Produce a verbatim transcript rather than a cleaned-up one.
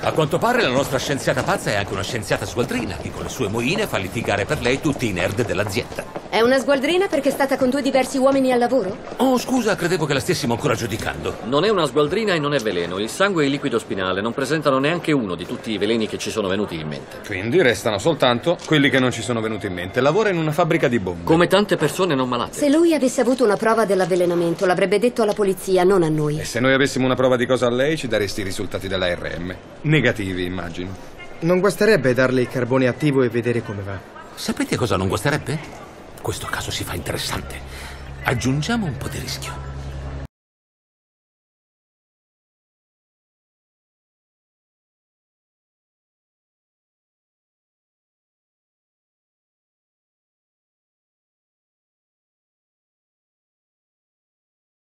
A quanto pare la nostra scienziata pazza è anche una scienziata sgualdrina che con le sue moine fa litigare per lei tutti i nerd dell'azienda. È una sgualdrina perché è stata con due diversi uomini al lavoro? Oh, scusa, credevo che la stessimo ancora giudicando. Non è una sgualdrina e non è veleno. Il sangue e il liquido spinale non presentano neanche uno di tutti i veleni che ci sono venuti in mente. Quindi restano soltanto quelli che non ci sono venuti in mente. Lavora in una fabbrica di bombe. Come tante persone non malate. Se lui avesse avuto una prova dell'avvelenamento, l'avrebbe detto alla polizia, non a noi. E se noi avessimo una prova di cosa a lei, ci daresti i risultati della R M. Negativi, immagino. Non guasterebbe darle il carbone attivo e vedere come va. Sapete cosa non guasterebbe? Questo caso si fa interessante. Aggiungiamo un po' di rischio.